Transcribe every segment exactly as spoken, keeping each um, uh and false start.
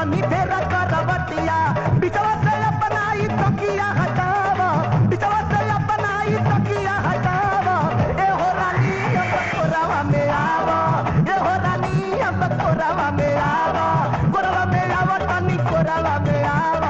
तनी फेरा करवटिया बिचवा से अपनाई तकिया हटावा बिचवा से अपनाई तकिया हटावा ए हो रानी अब कोरावा में आवा ए हो रानी अब कोरावा में आवा कोरावा में आवा तनी कोरावा में आवा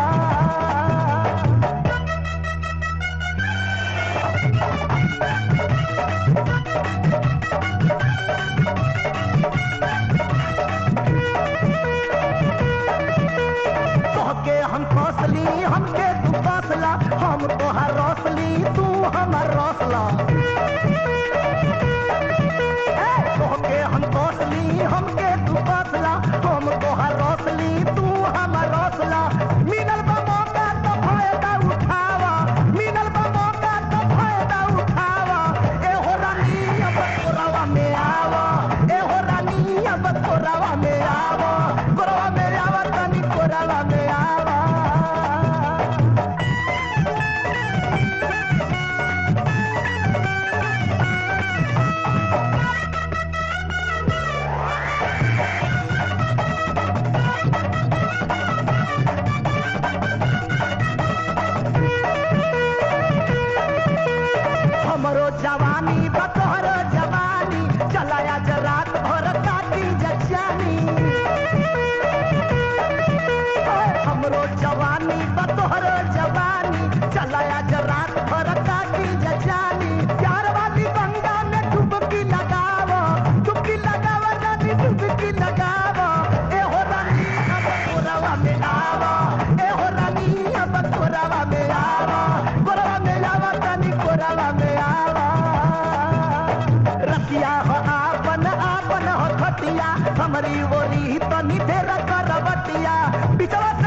तोहके हम फसली हमके तू फसला हम तोहर रसली तू हमर रसला तोहके हम फसली हमके तू फसला हम तोहर रसली तू हमर रसला मिलल बा मौका तो फायदा उठावा मिलल बा मौका तो फायदा उठावा ए हो रानी अब कोरावा में आवा ए हो रानी अब कोरावा में आवा कोरावा में आवा तनी कोरावा में आवा हमरो जवानी बतोहर जवानी चलाया ज रात भर काटी जचानी हमरो जवानी बतोहर जवानी चलाया ज रात भर काटी जचानी प्यार वाली गंगा में डुबकी लगावा डुबकी लगावा रानी डुबकी लगावा ए हो रानी अब कोरावा में आवा ए हो रानी अब कोरावा में आवा कोरावा में आवा तनी कोरावा में आवा रतिया हो आपन आपन हो खटिया हमारी ओरी तनी फेर करवटिया बिचवा